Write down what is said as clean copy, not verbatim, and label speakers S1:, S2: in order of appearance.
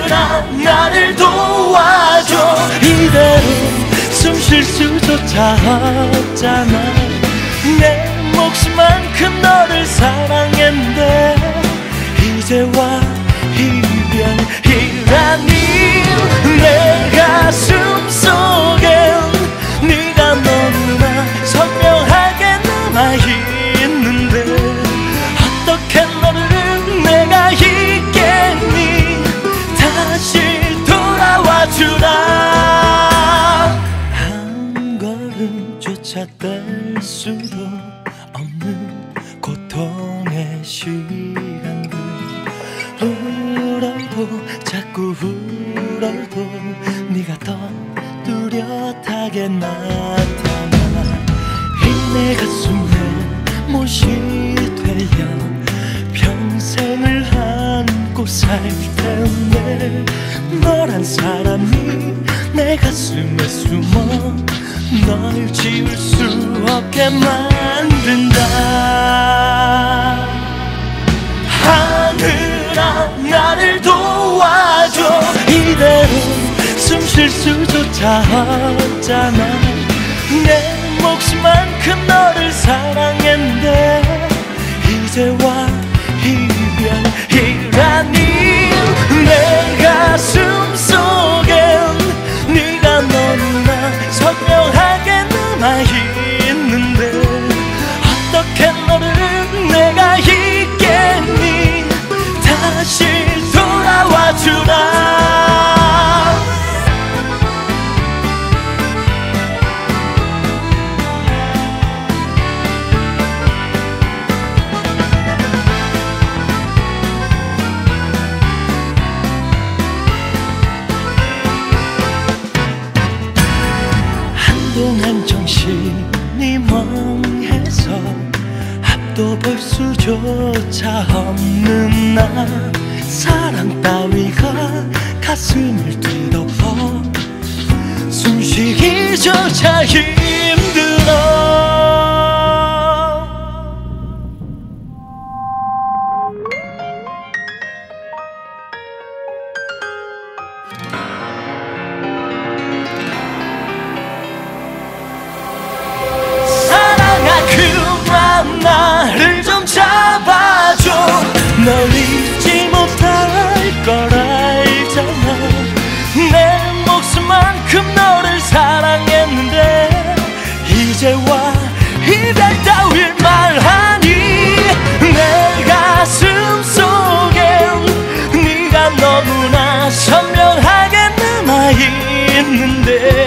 S1: 하늘아 나를 도와줘. 이대로 숨 쉴 수조차 없잖아. 내 몫만큼 너를 사랑했는데 이제와 이별이라니. 내 가슴 속엔 네가 너무나 선명하게 남아있는데 어떻게 너를 내가 잊겠니. 다시 돌아와주라. 한 걸음조차 뗄 수도 없는 고통의 시간들. 울어도 자꾸 울어도 네가 더 뚜렷하게 나타나. 이 내 가슴에 못이 되어 평생을 안고 살 텐데 너란 사람이 내 가슴에 숨어 널 지울 수 없게 만든다. 하늘아 나를 도와줘. 이대로 숨 쉴 수조차 없잖아. 내 몫만큼 너를 사랑했는데 이제와 이별이라니. 내 가슴 속엔 네가 너무나 선명하게 남아있는데 어떻게 너를 내가 잊겠니. 다시 돌아와주라. 한동안 정신이 멍해서 앞도 볼 수조차 없는 나. 사랑 따위가 가슴을 뒤덮어 숨쉬기조차 힘들어. 그만 나를 좀 잡아줘. 널 잊지 못할 걸 알잖아. 내 목숨만큼 너를 사랑했는데 이제와 이별 따윈 말하니. 내 가슴 속엔 네가 너무나 선명하게 남아있는데